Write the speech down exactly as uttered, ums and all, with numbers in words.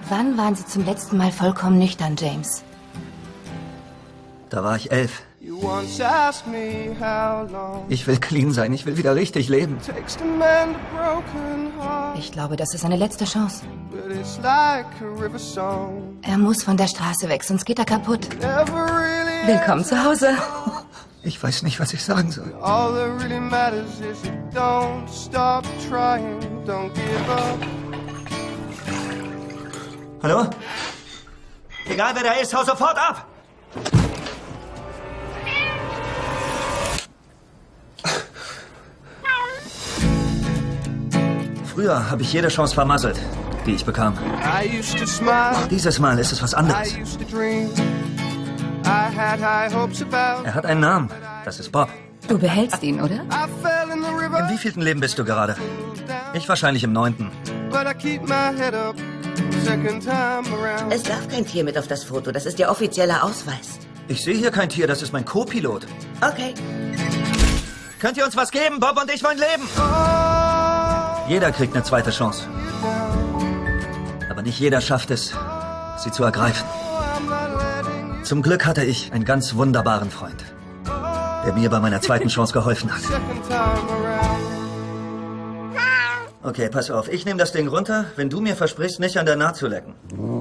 Wann waren Sie zum letzten Mal vollkommen nüchtern, James? Da war ich elf. Ich will clean sein, ich will wieder richtig leben. Ich glaube, das ist seine letzte Chance. Er muss von der Straße weg, sonst geht er kaputt. Willkommen zu Hause. Ich weiß nicht, was ich sagen soll. Hallo? Egal wer da ist, hau sofort ab! Früher habe ich jede Chance vermasselt, die ich bekam. Dieses Mal ist es was anderes. Er hat einen Namen. Das ist Bob. Du behältst ihn, oder? Im wievielten Leben bist du gerade? Ich wahrscheinlich im neunten. Es darf kein Tier mit auf das Foto. Das ist Ihr offizieller Ausweis. Ich sehe hier kein Tier. Das ist mein Co-Pilot. Okay. Könnt ihr uns was geben? Bob und ich wollen leben. Jeder kriegt eine zweite Chance. Aber nicht jeder schafft es, sie zu ergreifen. Zum Glück hatte ich einen ganz wunderbaren Freund, der mir bei meiner zweiten Chance geholfen hat. Okay, pass auf. Ich nehme das Ding runter, wenn du mir versprichst, nicht an der Naht zu lecken.